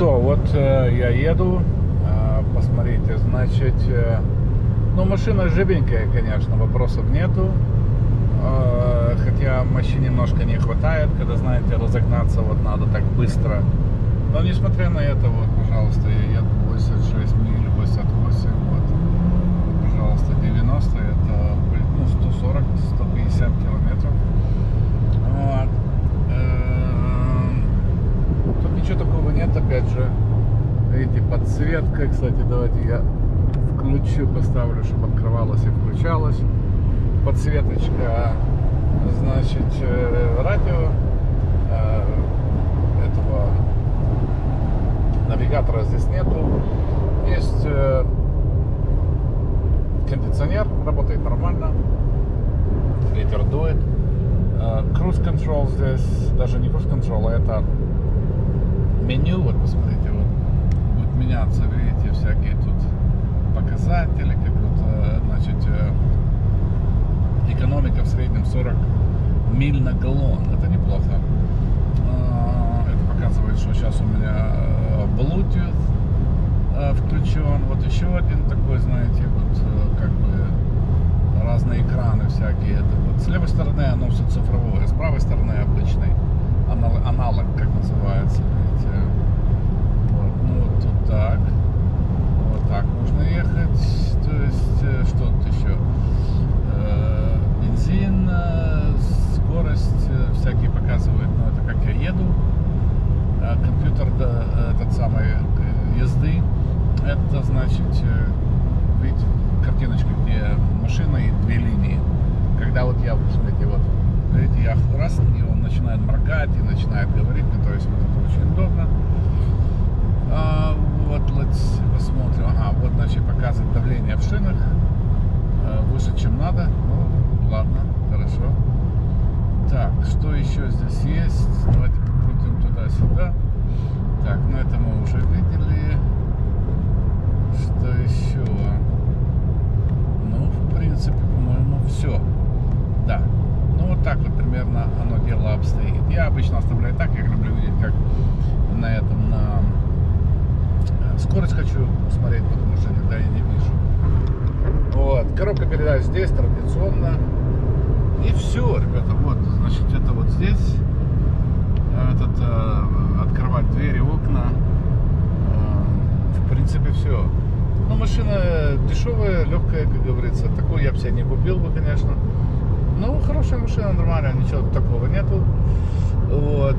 что, вот я еду, посмотрите, значит, ну, машина живенькая, конечно, вопросов нету, хотя машине немножко не хватает, когда, знаете, разогнаться вот надо так быстро, но несмотря на это, вот, пожалуйста, я еду 86 миль, 88, вот, пожалуйста, 90, это, ну, 140, 150 километров, вот. Тут ничего такого нет, опять же, видите, подсветка, кстати, давайте я включу, поставлю, чтобы открывалась и включалась, подсветочка, значит, радио, этого навигатора здесь нету, есть кондиционер, работает нормально, ветер дует, cruise control здесь, даже не cruise control, а это меню, вот посмотрите, вот будет меняться, видите, всякие тут показатели, как вот, значит, экономика в среднем 40 миль на галлон, это неплохо. Это показывает, что сейчас у меня Bluetooth включен, вот еще один такой, знаете, вот как бы разные экраны всякие, это вот с левой стороны оно все цифровое, с правой стороны обычный аналог, как называется, видите. Вот, ну вот тут так. Вот так можно ехать. То есть, что тут еще? Бензин, скорость, всякие показывают, ну это как я еду. Компьютер, этот самый, езды. Это значит, видите, картиночка, где машина и две линии. Когда вот я, смотрите, вот, видите, я раз, и он начинает моргать и начинает говорить, то есть вот это очень удобно. Вот, посмотрим, ага, вот, значит, показывает давление в шинах, выше, чем надо, ну, ладно, хорошо. Так, что еще здесь есть, давайте покрутим туда-сюда. Так, ну это мы уже видели. Что еще? Ну, в принципе, по-моему, все. Да. Ну, вот так вот примерно оно дело обстоит. Я обычно оставляю так, я люблю видеть, как на этом, на скорость хочу смотреть, потому что иногда я не вижу. Вот. Коробка передач здесь традиционно. И все, ребята, вот, значит, это вот здесь. Открывать двери, окна. В принципе, все. Ну, машина дешевая, легкая, как говорится. Такую я бы себе не купил бы, конечно. Ну, хорошая машина, нормальная, ничего такого нету. Вот.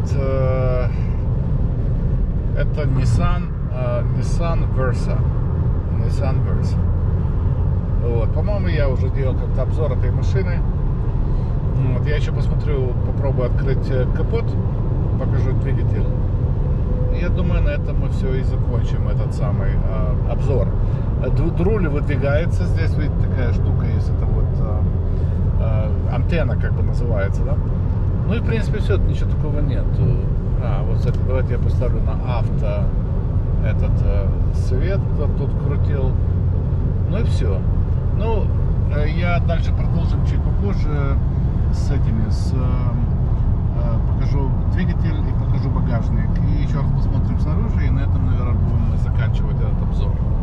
Это Nissan Versa. Nissan Versa. Вот. По-моему, я уже делал как-то обзор этой машины. Вот. Я еще посмотрю, попробую открыть капот, покажу двигатель. Я думаю, на этом мы все и закончим этот самый обзор. Руль выдвигается. Здесь, видите, такая штука есть. Это вот антенна, как бы называется, да? Ну и в принципе все, ничего такого нет. Вот, кстати, давайте я поставлю на авто этот свет, тут крутил. Ну и все. Ну, я дальше продолжим чуть попозже с этими, покажу двигатель и покажу багажник. И еще раз посмотрим снаружи, и на этом, наверное, будем заканчивать этот обзор.